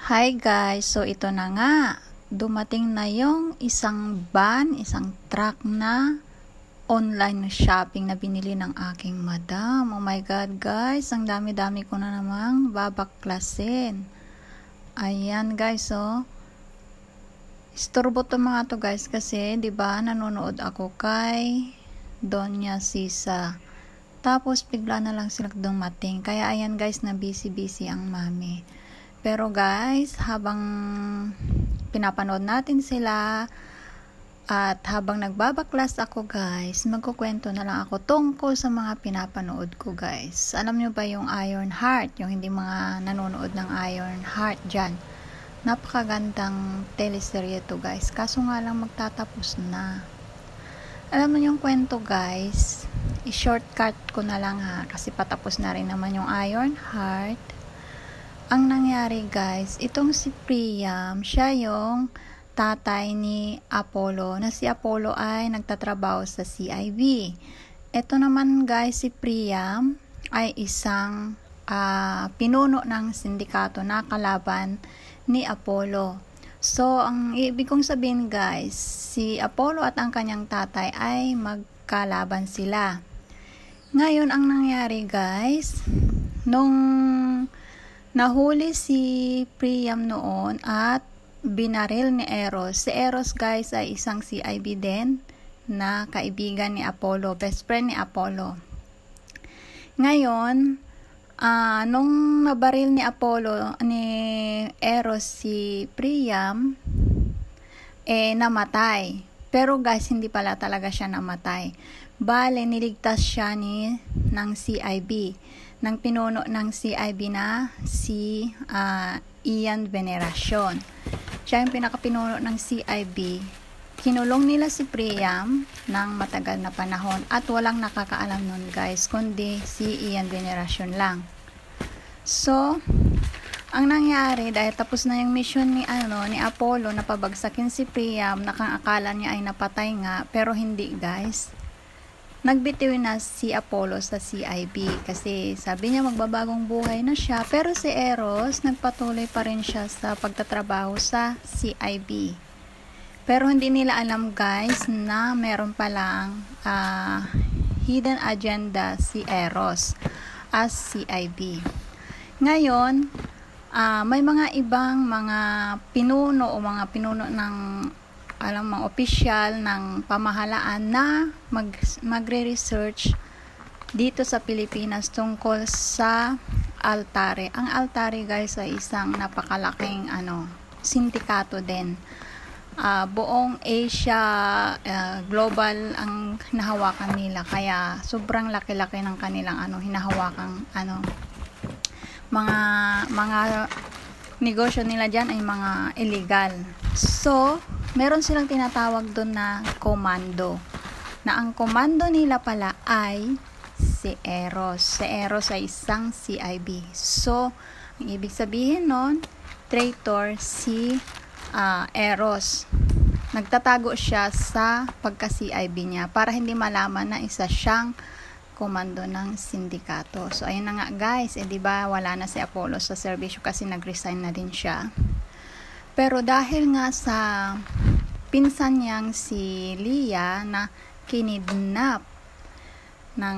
Hi guys, so ito na nga, dumating na yung isang truck na online shopping na binili ng aking madam. Oh my god guys, ang dami-dami ko na namang babaklasin. Ayan guys, oh. Istorbo to mga to guys kasi 'di ba nanonood ako kay Donya Sisa. Tapos bigla na lang sila dumating. Kaya ayan guys, na busy ang mami. Pero guys, habang pinapanood natin sila at habang nagbabaklas ako guys, magkukwento na lang ako tungkol sa mga pinapanood ko guys. Alam nyo ba yung Iron Heart? Yung hindi mga nanonood ng Iron Heart dyan. Napakagandang teleserye to guys. Kaso nga lang magtatapos na. Alam mo yung kwento guys, i-shortcut ko na lang ha. Kasi patapos na rin naman yung Iron Heart. Ang nangyari guys, itong si Priam, siya yung tatay ni Apollo, na si Apollo ay nagtatrabaho sa CIB. Ito naman guys, si Priam ay isang pinuno ng sindikato na kalaban ni Apollo. So, ang ibig kong sabihin guys, si Apollo at ang kanyang tatay ay magkalaban sila. Ngayon, ang nangyari guys, nung nahuli si Priam noon at binaril ni Eros. Si Eros guys ay isang CIB din na kaibigan ni Apollo, best friend ni Apollo. Ngayon, nung nabaril ni Eros si Priam, namatay. Pero guys, hindi pala talaga siya namatay. Bale, niligtas siya ng CIB. Ng pinuno ng CIB na si Ian Veneracion. Siya yung pinakapinuno ng CIB. Kinulong nila si Priam ng matagal na panahon at walang nakakaalam nun guys, kundi si Ian Veneracion lang. So, ang nangyari dahil tapos na yung mission ni Apollo na pabagsakin si Priam, nakakala niya ay napatay nga, pero hindi guys. Nagbitiw na si Apollo sa CIB kasi sabi niya magbabagong buhay na siya, pero si Eros nagpatuloy pa rin siya sa pagtatrabaho sa CIB. Pero hindi nila alam guys na meron palang hidden agenda si Eros as CIB. Ngayon, may mga ibang mga pinuno o mga pinuno ng mga opisyal ng pamahalaan na magre-research dito sa Pilipinas tungkol sa Altare. Ang Altare guys ay isang napakalaking sindikato din. Buong Asia, global ang hinahawakan nila, kaya sobrang laki-laki ng kanilang hinahawakang mga negosyo nila diyan ay mga illegal. So, meron silang tinatawag doon na komando. Na ang komando nila pala ay si Eros. Si Eros ay isang CIB. So, ang ibig sabihin nun, traitor si Eros. Nagtatago siya sa pagka-CIB niya para hindi malaman na isa siyang komando ng sindikato. So, ayun na nga guys. Diba, wala na si Apollo sa serbisyo kasi nag-resign na din siya. Pero dahil nga sa pinsan niyang si Leah na kinidnap ng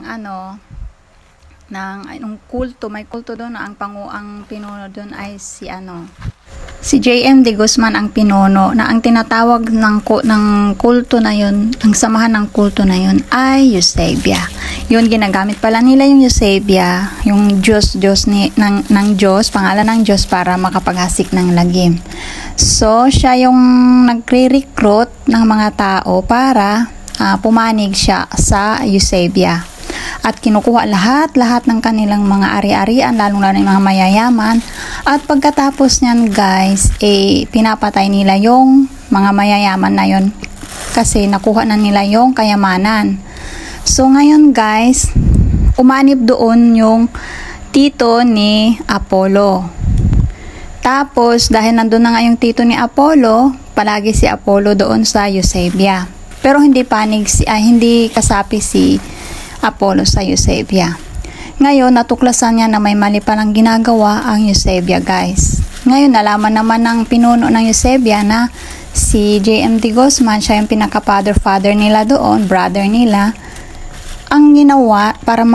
kulto, may kulto doon na ang pinuno doon ay si JM De Guzman ang pinuno, na ang tinatawag ng kulto na yun, ang samahan ng kulto na yun ay Eusebia. Yun, ginagamit pala nila yung Eusebia, yung Diyos ng Diyos, pangalan ng Diyos para makapaghasik ng lagim. So, siya yung nagre-recruit ng mga tao para pumanig siya sa Eusebia. At kinukuha lahat ng kanilang mga ari-arian, lalong-lalo yung mga mayayaman. At pagkatapos niyan guys, pinapatay nila yung mga mayayaman na yun kasi nakuha na nila yung kayamanan. So ngayon guys, umanib doon yung tito ni Apollo. Tapos dahil nandun na nga yung tito ni Apollo, palagi si Apollo doon sa Eusebia. Pero hindi kasapi si Apollo sa Eusebia. Ngayon, natuklasan niya na may mali palang ginagawa ang Eusebia guys. Ngayon, nalaman naman ng pinuno ng Eusebia na si J.M. de Guzman, siya yung pinaka-father nila doon, brother nila. Ang ginawa para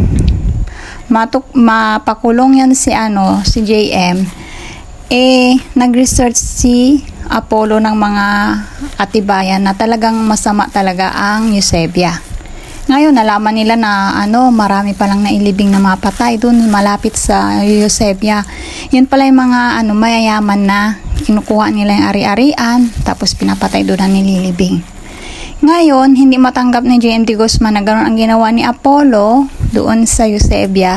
mapakulong yan si JM, nag-research si Apollo ng mga atibayan na talagang masama talaga ang Eusebia. Ngayon, nalaman nila na marami palang nailibing na mga patay doon malapit sa Eusebia. Yun pala yung mga mayayaman na kinukuha nila yung ari-arian tapos pinapatay doon na nililibing. Ngayon, hindi matanggap ni J.M. de Guzman na gano'n ang ginawa ni Apollo doon sa Eusebia.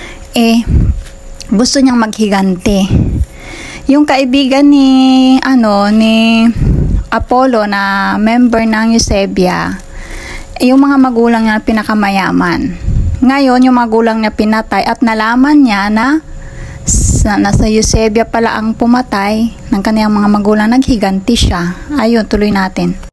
Gusto niyang maghiganti. Yung kaibigan ni Apollo na member ng Eusebia, yung mga magulang niya pinakamayaman. Ngayon, yung magulang niya pinatay at nalaman niya na nasa Eusebia pala ang pumatay ng kaniyang mga magulang, naghiganti siya. Ayun, tuloy natin.